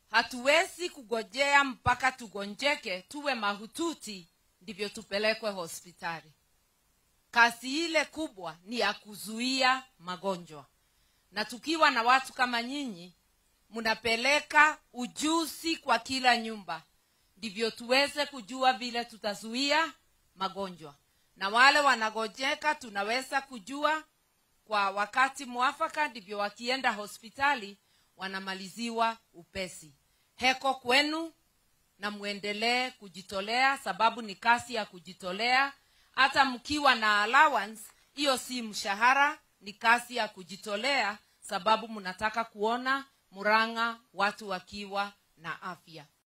Hatuwezi kugojea mpaka tugonjeke tuwe mahututi ndivyo tupelekwe hospitali. Kazi ile kubwa ni ya kuzuia magonjwa. Na tukiwa na watu kama nyinyi, mnapeleka ujuzi kwa kila nyumba, ndivyo tuweze kujua vile tutazuia magonjwa. Na wale wanagojeka tunaweza kujua kwa wakati mwafaka, ndivyo wakienda hospitali wanamaliziwa upesi. Heko kwenu, na muendelee kujitolea, sababu ni kazi ya kujitolea. Hata mkiwa na allowance, hiyo si mshahara, ni kazi ya kujitolea, sababu mnataka kuona Murang'a watu wakiwa na afya.